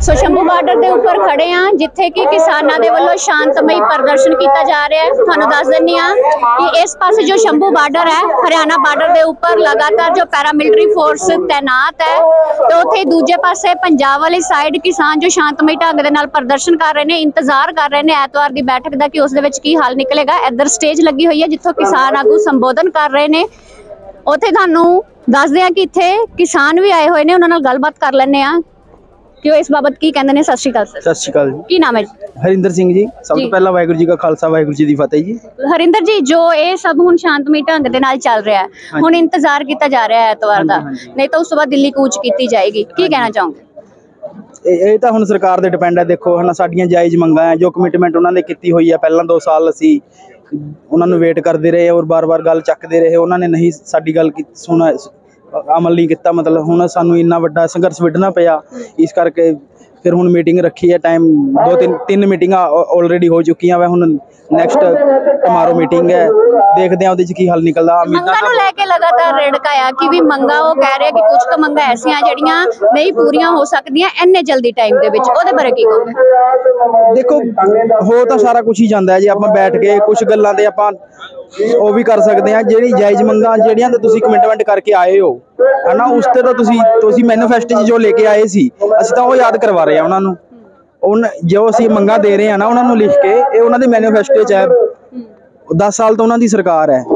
सो Shambhu border के उपर खड़े हाँ जिथे कि किसानों के वालों शांतमई प्रदर्शन किया जा रहा है। थानू दस दिंदी हाँ कि इस पासे जो शंभू बार्डर है हरियाणा बार्डर के उपर लगातार जो पैरामिलिटरी फोर्स तैनात है, तो उत्थे दूजे पासे पंजाब वाली साइड किसान जो शांतमई ढंग दे नाल प्रदर्शन कर रहे हैं, इंतजार कर रहे हैं ऐतवार की बैठक का कि उस दे विच की हाल निकलेगा। इधर स्टेज लगी हुई है जिथों किसान आगू संबोधन कर रहे हैं। उत्थे थानू दसदे हां कि इत्थे किसान भी आए हुए हैं, उन्हां नाल गलबात कर लैंदे हां कि इस बाबत की कहते हैं। सत श्री अकाल सर। सत श्री अकाल जी। की नाम है जी? हरिंदर सिंह जी। सब तो पहला वाहिगुरू जी का खालसा वाहिगुरू जी दी फतेह जी। हरिंदर जी, जो ये सब हुण शांतमई ढंग दे नाल चल रहा है, हुण इंतजार किया जा रहा है ऐतवार दा, नहीं तो उस तो बाद दिल्ली कूच की जाएगी, की कहना चाहोगे? ਇਹ ਤਾਂ ਹੁਣ ਸਰਕਾਰ ਦੇ ਡਿਪੈਂਡ ਹੈ। ਦੇਖੋ ਹਨਾ ਸਾਡੀਆਂ ਜਾਇਜ਼ ਮੰਗਾਂ ਹੈ, ਜੋ ਕਮਿਟਮੈਂਟ ਉਹਨਾਂ ਨੇ ਕੀਤੀ ਹੋਈ ਹੈ ਪਹਿਲਾਂ 2 ਸਾਲ ਅਸੀਂ ਉਹਨਾਂ ਨੂੰ ਵੇਟ ਕਰਦੇ ਰਹੇ ਔਰ ਬਾਰ-ਬਾਰ ਗੱਲ ਚੱਕਦੇ ਰਹੇ, ਉਹਨਾਂ ਨੇ ਨਹੀਂ ਸਾਡੀ ਗੱਲ ਸੁਣਾ ਅਮਲ ਨਹੀਂ ਕੀਤਾ। ਮਤਲਬ ਹੁਣ ਸਾਨੂੰ ਇੰਨਾ ਵੱਡਾ ਸੰਘਰਸ਼ ਵਿੱਢਣਾ ਪਿਆ, ਇਸ ਕਰਕੇ ਫਿਰ ਹੁਣ ਮੀਟਿੰਗ ਰੱਖੀ ਹੈ। ਟਾਈਮ 2-3 ਮੀਟਿੰਗਾਂ ਆਲਰੇਡੀ ਹੋ ਚੁੱਕੀਆਂ ਵਾ, ਹੁਣ ਨੈਕਸਟ ਟਮਾਰੋ ਮੀਟਿੰਗ ਹੈ, देखते हैं ਉਹਦੇ ਚ ਕੀ ਹੱਲ ਨਿਕਲਦਾ। ਮੰਗਾਂ ਨੂੰ ਲੈ ਕੇ ਲਗਾਤਾਰ ਰੜਕਾ ਆ ਕਿ ਵੀ ਮੰਗਾਂ ਉਹ ਕਹਿ ਰਹੇ ਕਿ ਕੁਝ ਕੁ ਮੰਗਾਂ ਐਸੀਆਂ ਜਿਹੜੀਆਂ ਨਹੀਂ ਪੂਰੀਆਂ ਹੋ ਸਕਦੀਆਂ ਇੰਨੇ ਜਲਦੀ ਟਾਈਮ ਦੇ ਵਿੱਚ, ਉਹਦੇ ਬਾਰੇ ਕੀ ਕਹੋਗੇ? ਦੇਖੋ ਹੋ ਤਾਂ ਸਾਰਾ ਕੁਝ ਹੀ ਜਾਂਦਾ ਹੈ ਜੀ, ਆਪਾਂ ਬੈਠ ਕੇ ਕੁਝ ਗੱਲਾਂ ਤੇ ਆਪਾਂ ਉਹ ਵੀ ਕਰ ਸਕਦੇ ਹਾਂ। ਜਿਹੜੀ ਜਾਇਜ਼ ਮੰਗਾਂ ਜਿਹੜੀਆਂ ਤੇ ਤੁਸੀਂ ਕਮਿਟਮੈਂਟ ਕਰਕੇ ਆਏ ਹੋ ਹਨਾ, ਉਸ ਤੇ ਤਾਂ ਤੁਸੀਂ ਮੈਨੀਫੈਸਟੋ 'ਚ ਜੋ ਲੈ ਕੇ ਆਏ ਸੀ ਅਸੀਂ ਤਾਂ ਉਹ ਯਾਦ ਕਰਵਾ ਰਹੇ ਹਾਂ ਉਹਨਾਂ ਨੂੰ। ਜੋ ਅਸੀਂ ਮੰਗਾਂ ਦੇ ਰਹੇ ਹਾਂ ਨਾ ਉਹਨਾਂ ਨੂੰ ਲਿਖ ਕੇ, ਇਹ ਉਹਨਾਂ ਦੇ ਮੈਨੀਫੈਸਟੋ 'ਚ ਹੈ। 10 ਸਾਲ ਤੋਂ ਉਹਨਾਂ ਦੀ ਸਰਕਾਰ ਹੈ,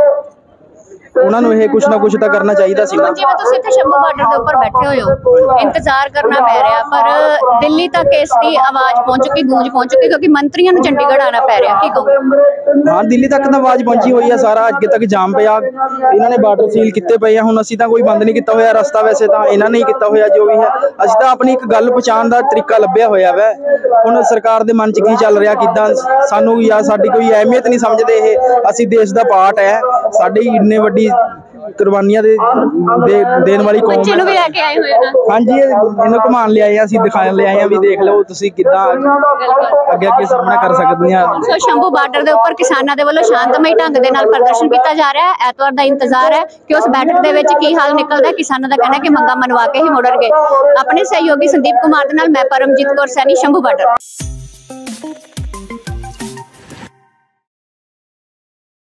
ਉਹਨਾਂ ਨੂੰ ਇਹ ਕੁਛ ਨਾ ਕੁਛ ਤਾਂ ਕਰਨਾ ਚਾਹੀਦਾ ਸੀ ਨਾ। ਜਿਵੇਂ ਤੁਸੀਂ ਇੱਥੇ ਸ਼ੰਭੂ ਬਾਰਡਰ ਦੇ ਉੱਪਰ ਬੈਠੇ ਹੋਏ ਹੋ, ਇੰਤਜ਼ਾਰ ਕਰਨਾ ਪੈ ਰਿਹਾ, ਪਰ ਦਿੱਲੀ ਤੱਕ ਇਸ ਦੀ ਆਵਾਜ਼ ਪਹੁੰਚ ਚੁੱਕੀ, ਗੂੰਜ ਪਹੁੰਚ ਚੁੱਕੀ, ਕਿਉਂਕਿ ਮੰਤਰੀਆਂ ਨੂੰ ਚੰਡੀਗੜ੍ਹ ਆਣਾ ਪੈ ਰਿਹਾ, ਕੀ ਕਹੋਗੇ? ਹਾਂ, ਦਿੱਲੀ ਤੱਕ ਤਾਂ ਆਵਾਜ਼ ਪਹੁੰਚੀ ਹੋਈ ਹੈ, ਸਾਰਾ ਅੱਗੇ ਤੱਕ ਜਾਮ ਪਿਆ, ਇਹਨਾਂ ਨੇ ਬਾਰਡਰ ਸੀਲ ਕੀਤੇ ਪਏ ਆ। ਹੁਣ ਅਸੀਂ ਤਾਂ ਕੋਈ ਬੰਦ ਨਹੀਂ ਕੀਤਾ ਹੋਇਆ ਰਸਤਾ, ਵੈਸੇ ਤਾਂ ਇਹਨਾਂ ਨੇ ਹੀ ਕੀਤਾ ਹੋਇਆ ਜੋ ਵੀ ਹੈ। ਅਸੀਂ ਤਾਂ ਆਪਣੀ ਇੱਕ ਗੱਲ ਪਹੁੰਚਾਉਣ ਦਾ ਤਰੀਕਾ ਲੱਭਿਆ ਹੋਇਆ ਵੈ। ਹੁਣ ਸਰਕਾਰ ਦੇ ਮਨ 'ਚ ਕੀ ਚੱਲ ਰਿਹਾ, ਕਿੱਦਾਂ ਸਾਨੂੰ ਜਾਂ ਸਾਡੀ ਕੋਈ ਅਹਿਮੀਅਤ ਨਹੀਂ ਸਮਝਦੇ ਇਹ। ਅਸੀਂ ਦੇਸ਼ ਦਾ ਪਾਰਟ ਹੈ, ਸਾਡੀ ਇੰਨੇ ਵੱਡੀ ਕੁਰਬਾਨੀਆਂ ਦੇਣ ਵਾਲੀ ਕੌਮ ਬੱਚੇ ਨੂੰ ਵੀ ਲੈ ਕੇ ਆਏ ਹੋਏ ਨਾ। ਹਾਂਜੀ, ਇਹਨੂੰ ਘੁਮਾਉਣ ਲਿਆਏ ਆ, ਅਸੀਂ ਦਿਖਾਣ ਲਿਆਏ ਆ ਵੀ ਦੇਖ ਲਓ ਤੁਸੀਂ ਕਿੱਦਾਂ ਅੱਗੇ ਸਾਹਮਣਾ ਕਰ ਸਕਦੇ ਆ। ਸੋ ਸ਼ੰਭੂ ਬਾਰਡਰ ਦੇ ਉੱਪਰ ਕਿਸਾਨਾਂ ਦੇ ਵੱਲੋਂ ਸ਼ਾਂਤਮਈ ਢੰਗ ਦੇ ਨਾਲ ਪ੍ਰਦਰਸ਼ਨ ਕੀਤਾ ਜਾ ਰਿਹਾ ਹੈ। ਐਤਵਾਰ ਦਾ ਇੰਤਜ਼ਾਰ ਹੈ ਕਿ ਉਸ ਬੈਠਕ ਦੇ ਵਿੱਚ ਕੀ ਹਾਲ ਨਿਕਲਦਾ। ਕਿਸਾਨਾਂ ਦਾ ਕਹਿਣਾ ਕਿ ਮੰਗਾਂ ਮਨਵਾ ਕੇ ਹੀ ਮੁੜਨਗੇ। ਆਪਣੇ ਸਹਿਯੋਗੀ ਸੰਦੀਪ ਕੁਮਾਰ ਦੇ ਨਾਲ ਮੈਂ ਪਰਮਜੀਤ ਕੌਰ ਸੈਣੀ, ਸ਼ੰਭੂ ਬਾਰਡਰ।